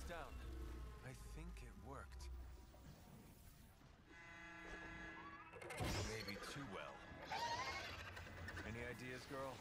down. I think it worked. Maybe too well. Any ideas, girl?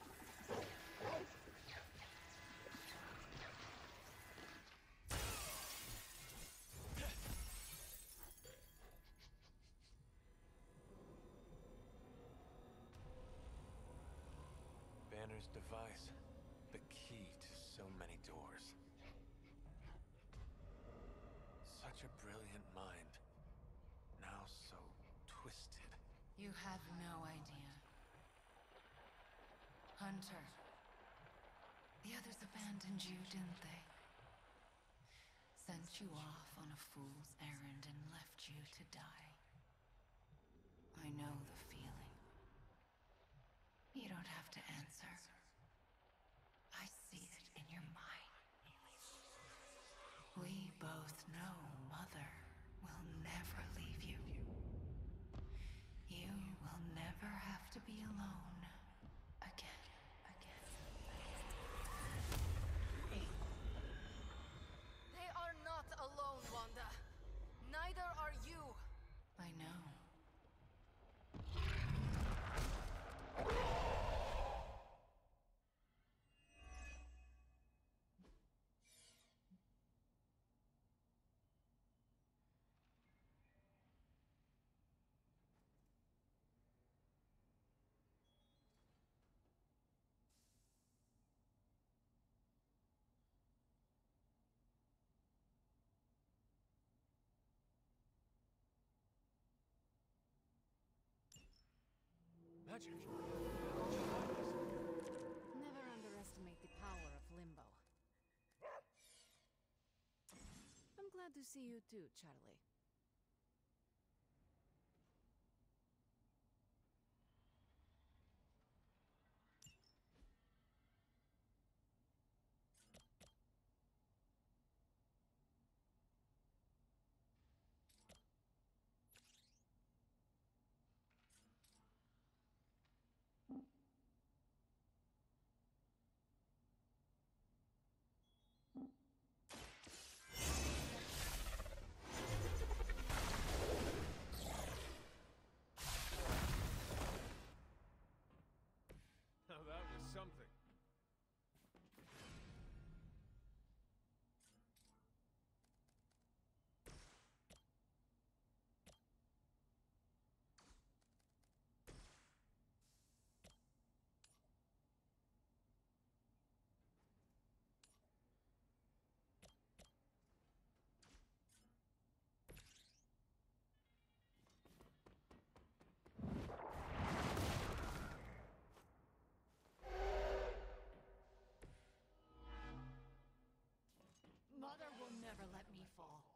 Banner's device. The key to so many doors. Such a brilliant mind. Now so twisted. You have no idea. Hunter. The others abandoned you, didn't they? Sent you off on a fool's errand and left you to die. I know the feeling. You don't have to answer. I see it in your mind. We both know Mother will never leave you. You will never have to be alone again. They are not alone, Wanda. Neither are you. I know. Magic. Never underestimate the power of Limbo. I'm glad to see you too, Charlie. Now that was something. Mother will never let me fall.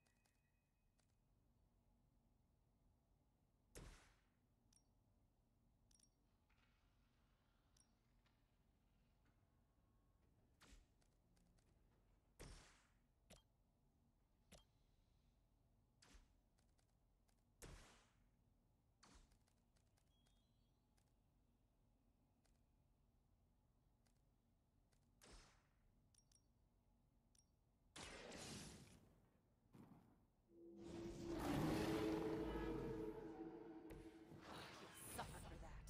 Suffer for that.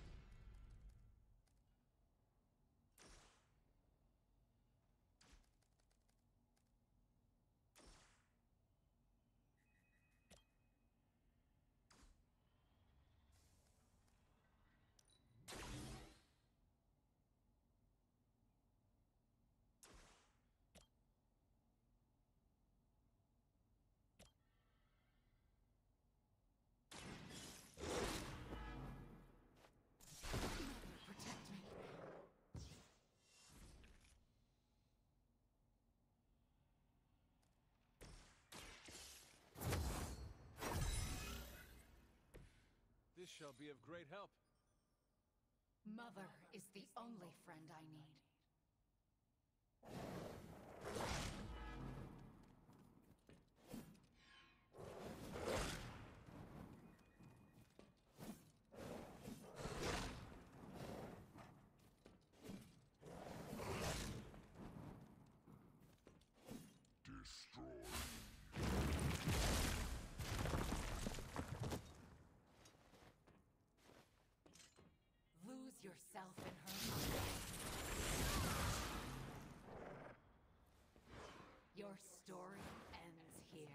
Protect me. This shall be of great help. Mother is the only friend I need. yourself in her mind. Your story ends here.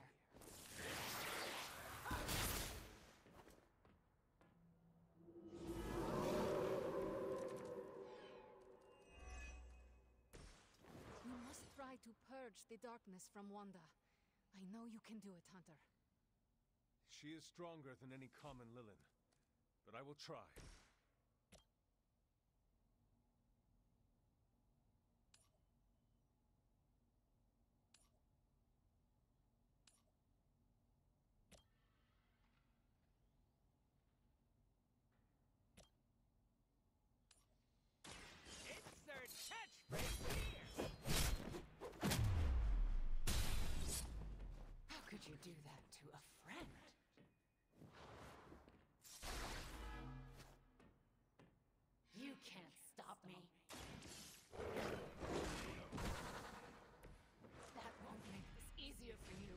We must try to purge the darkness from Wanda. I know you can do it, Hunter. She is stronger than any common Lilin, but I will try. Insert catchphrase here! How could you do that to a friend? You can't stop me. That won't make this easier for you.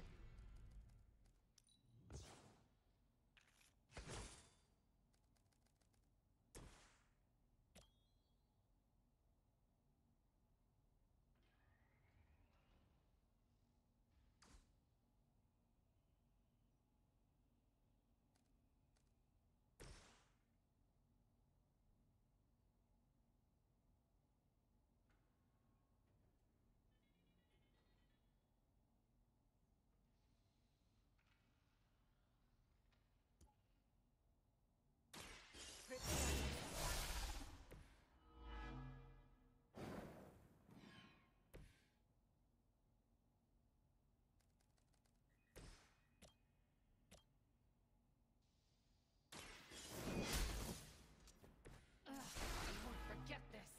I won't forget this.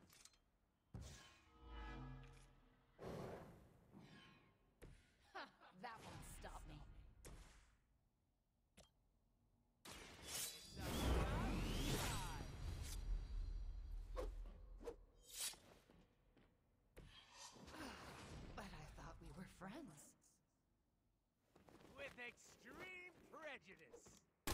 Ha! That won't stop me. It's about time! But I thought we were friends. With extreme prejudice!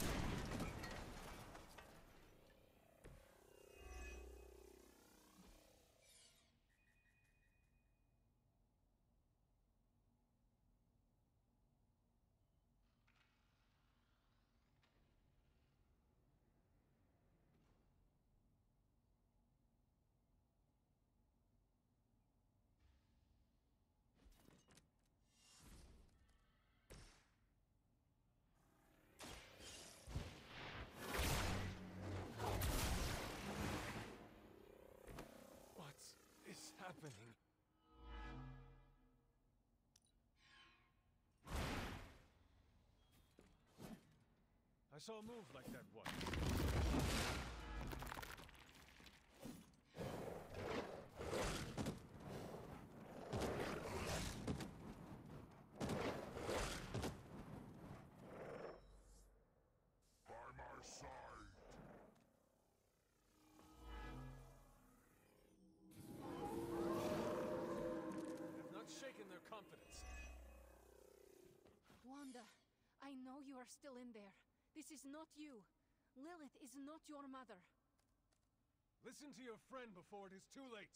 What is happening? I saw a move like that once. By my side. Have not shaken their confidence. Wanda, I know you are still in there. This is not you. Lilith is not your mother. Listen to your friend before it is too late.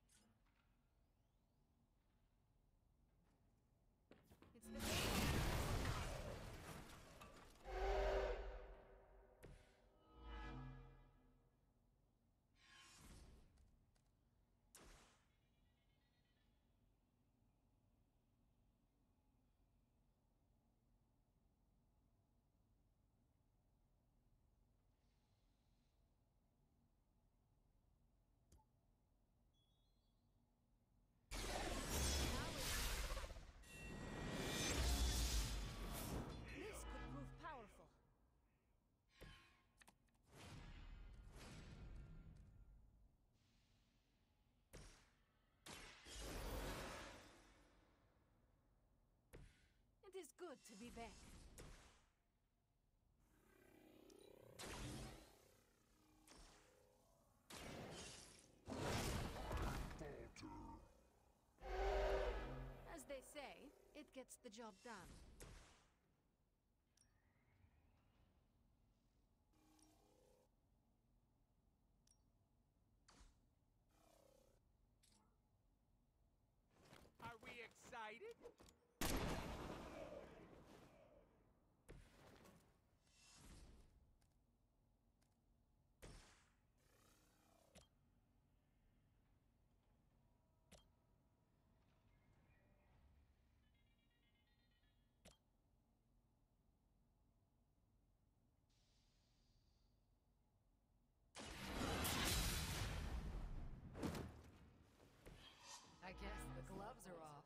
It's the good to be back. As they say, it gets the job done. Are we excited? I guess the gloves are off.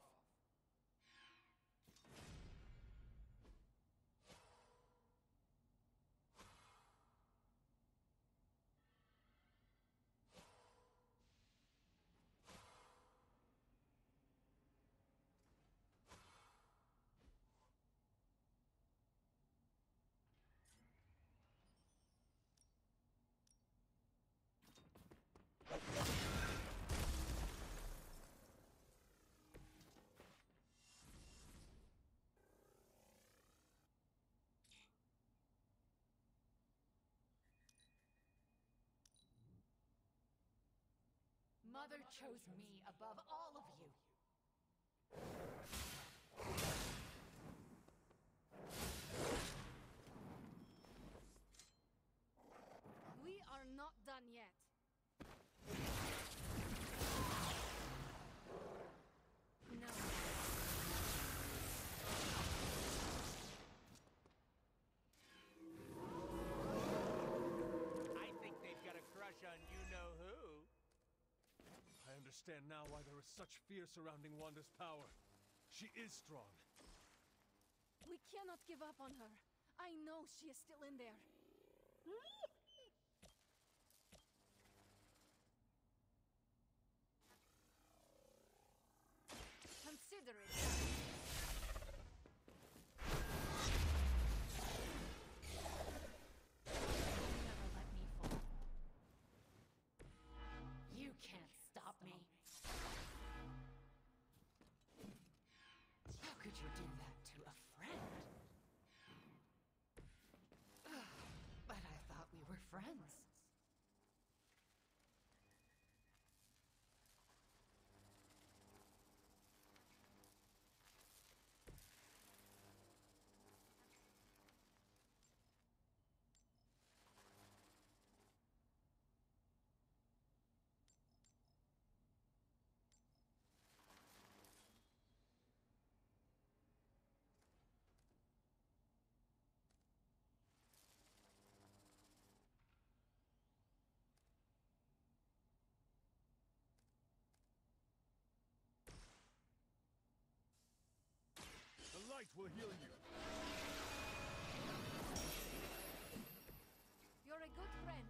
Mother chose me above all of you. We are not done yet. No. I think they've got a crush on you-know-who. I understand now why there is such fear surrounding Wanda's power. She is strong. We cannot give up on her. I know she is still in there. Consider it done. Never let me fall. You can't stop me. How could you do that to a friend? But I thought we were friends. The light will heal you. You're a good friend.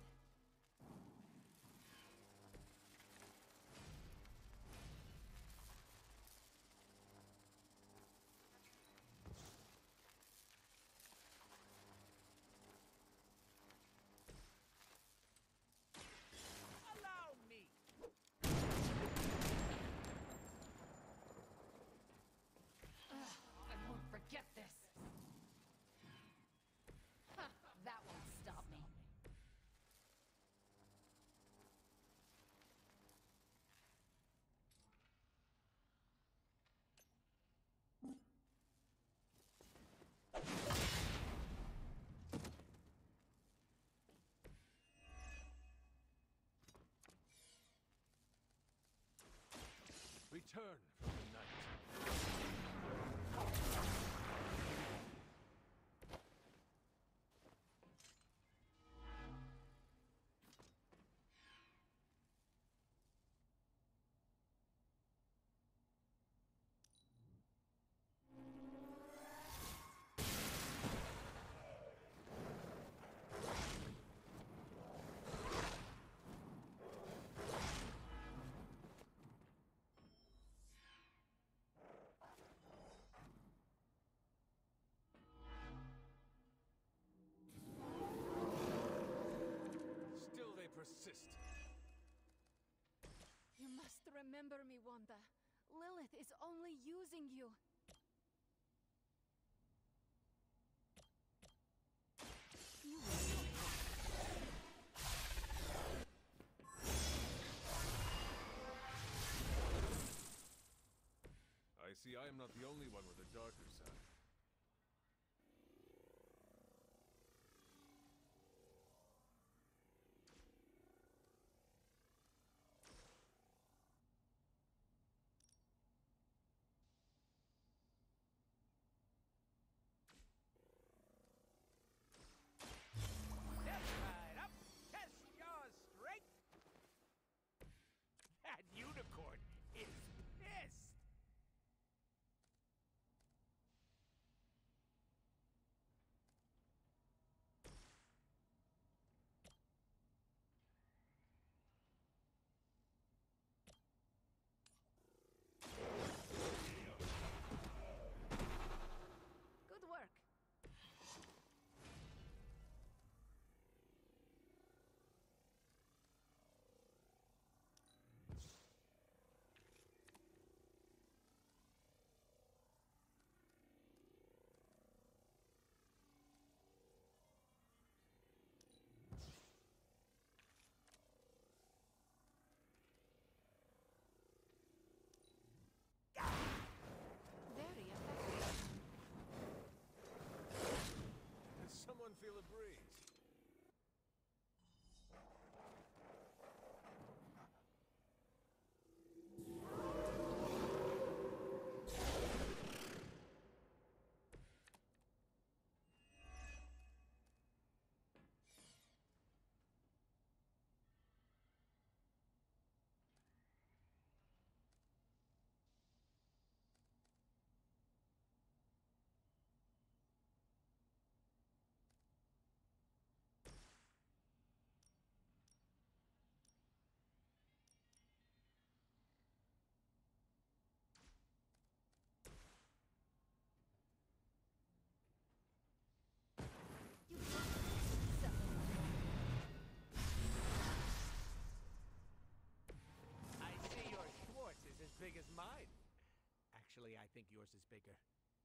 Allow me. I won't forget this. Ha, that won't stop me. Return from the night. Remember me, Wanda. Lilith is only using you. You will not I see I am not the only one with a darker side. Step right up. Test your strength. That unicorn is pissed. Good work. Very effective. Does someone feel a breeze? You settle. I see your Schwartz is as big as mine. Actually, I think yours is bigger.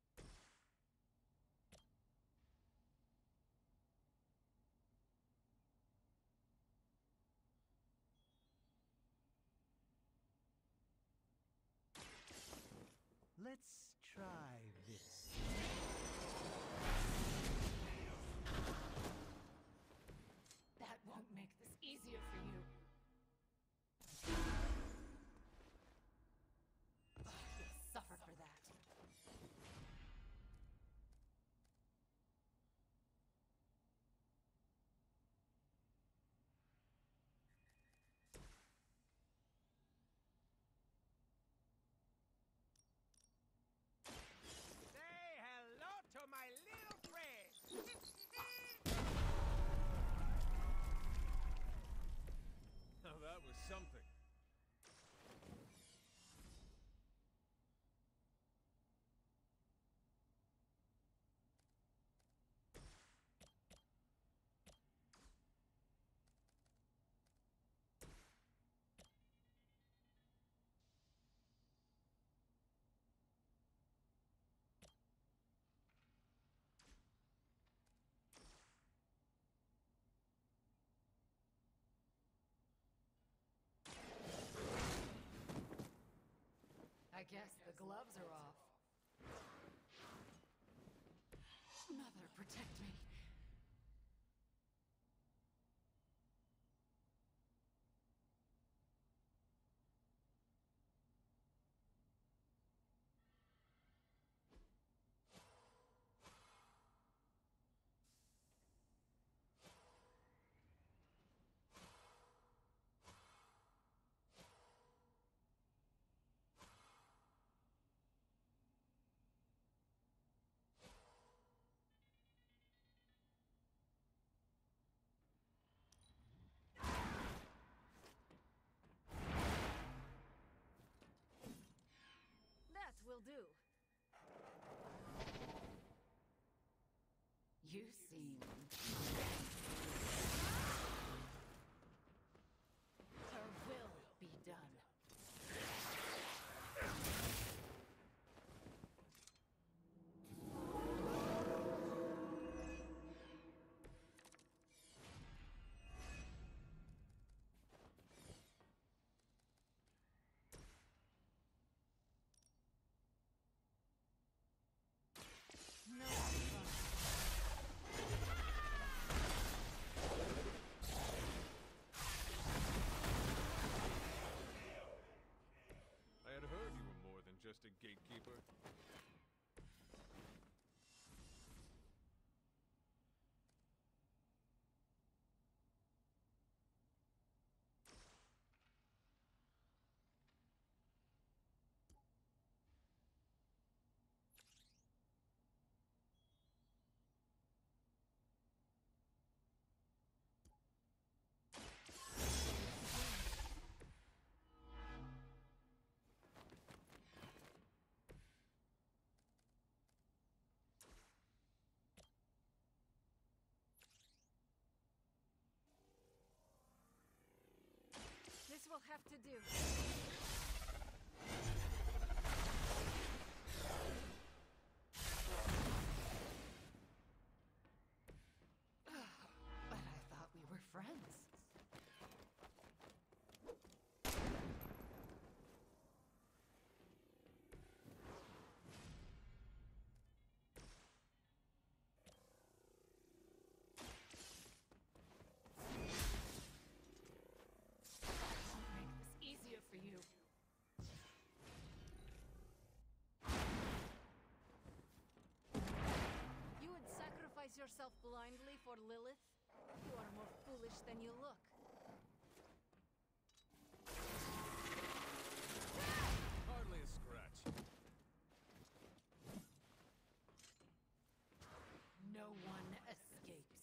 Let's try this. That won't make this easier for you. You'll suffer for that. Say hello to my little friend. Now that was something. I guess the gloves are off. Mother, protect me. That will do. You seem... Her will be done. will have to do. But I thought we were friends. I'll make this easier for you. You would sacrifice yourself blindly for Lilith? You are more foolish than you look. Hardly a scratch. No one escapes.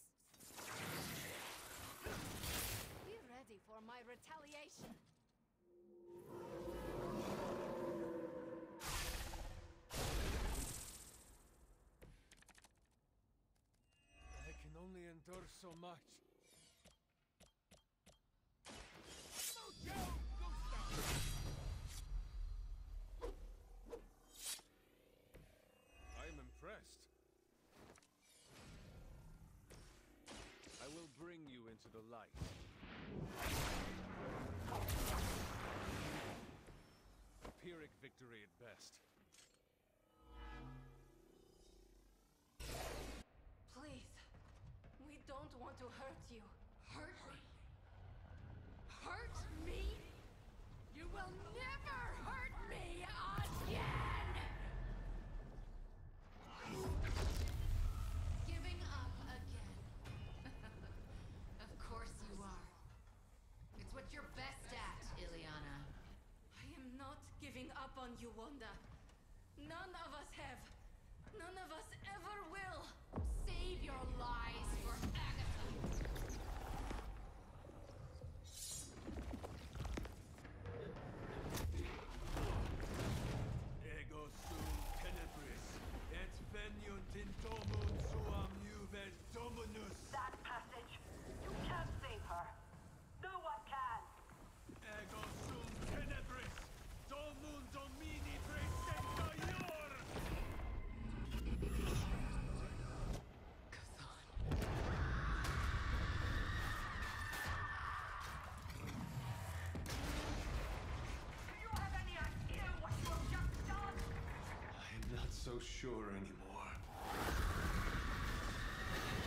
Be ready for my retaliation. I can only endure so much. I am impressed. I will bring you into the light. A Pyrrhic victory at best. Please. We don't want to hurt you. Hurt me? Hurt me? You will never hurt me again! Giving up again. Of course you are. It's what you're best at, Ileana. I am not giving up on you, Wanda. None of us have. None of us ever will. Save your lies for Agatha. Ego sum tenebris, et veniunt in domum suam juve dominus. That passage. You can't save her. No one can. Ego sum tenebris, domum domini presenta ior. Do you have any idea what you have just done? I'm not so sure anymore.